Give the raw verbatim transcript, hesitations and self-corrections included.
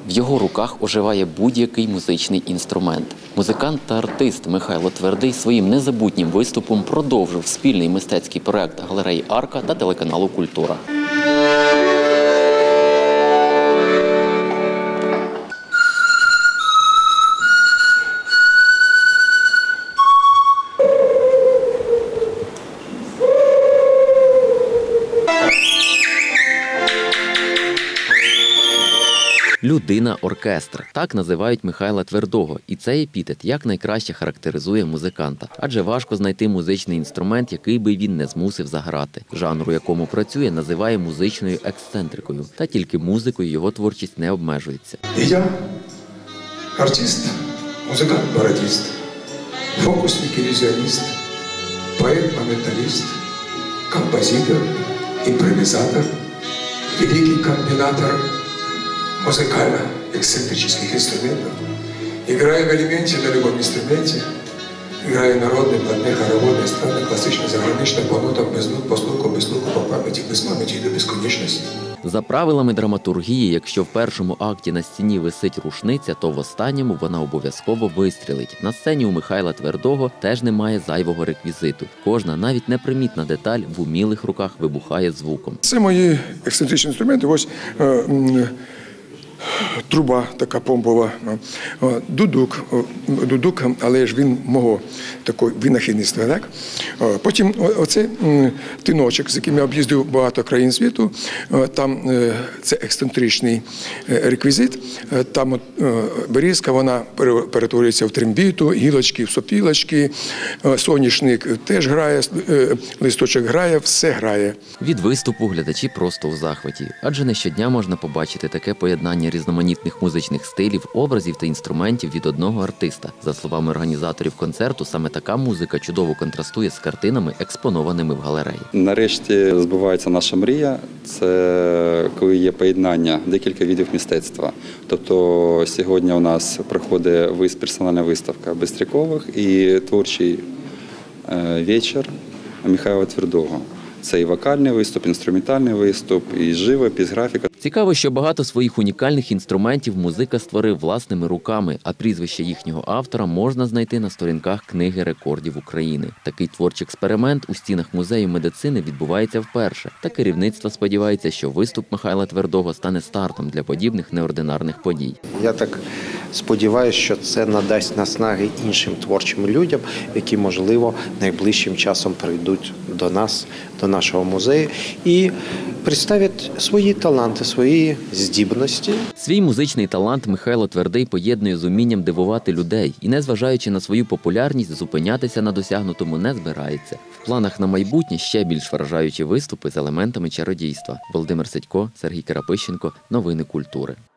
В його руках оживає будь-який музичний інструмент. Музикант та артист Михайло Твердий своїм незабутнім виступом продовжив спільний мистецький проект галереї «Арка» та телеканалу «Культура». «Людина-оркестр» – так називають Михайла Твердого. І цей епітет якнайкраще характеризує музиканта. Адже важко знайти музичний інструмент, який би він не змусив заграти. Жанр, у якому працює, називає музичною ексцентрикою. Та тільки музикою його творчість не обмежується. І я – артист, музикант-пародист, фокусник-ілюзіоніст, поэт-моменталист, композитор, імпровізатор, великий комбинатор музыкально-эксцентрических инструментов. Играю в элементе на любом инструменте, играю народные, блатные, хороводные, эстрадные, классичные, заграничные, по нотам, без нот, по слуху, без слуху, по памяти, без памяти до безконечности. За правилами драматургії, якщо в першому акті на стіні висить рушниця, то в останньому вона обов'язково вистрілить. На сцені у Михайла Твердого теж немає зайвого реквізиту. Кожна, навіть непримітна деталь в умілих руках вибухає звуком. Це мої ексцентричні інструменти. Ось е, труба така помпова, дудук, дудук, але ж він мого такого винахідництва. Так? Потім оце тиночок, з яким я об'їздив багато країн світу, там це ексцентричний реквізит, там берізка, вона перетворюється в трембіту, гілочки в сопілочки, соняшник теж грає, листочок грає, все грає. Від виступу глядачі просто у захваті, адже не щодня можна побачити таке поєднання різноманітних музичних стилів, образів та інструментів від одного артиста. За словами організаторів концерту, саме така музика чудово контрастує з картинами, експонованими в галереї. Нарешті збувається наша мрія. Це коли є поєднання декілька видів мистецтва. Тобто сьогодні у нас проходить персональна виставка Бистрякових і творчий вечір Михайла Твердого. Це і вокальний виступ, інструментальний виступ, і живопис, графіка. Цікаво, що багато своїх унікальних інструментів музика створив власними руками, а прізвище їхнього автора можна знайти на сторінках Книги рекордів України. Такий творчий експеримент у стінах музею медицини відбувається вперше. Та керівництво сподівається, що виступ Михайла Твердого стане стартом для подібних неординарних подій. Я так сподіваюся, що це надасть наснаги іншим творчим людям, які, можливо, найближчим часом прийдуть до нас, до нашого музею і представлять свої таланти, свої здібності. Свій музичний талант Михайло Твердий поєднує з умінням дивувати людей і, незважаючи на свою популярність, зупинятися на досягнутому не збирається. В планах на майбутнє ще більш вражаючі виступи з елементами чародійства. Володимир Сидько, Сергій Карапищенко. Новини культури.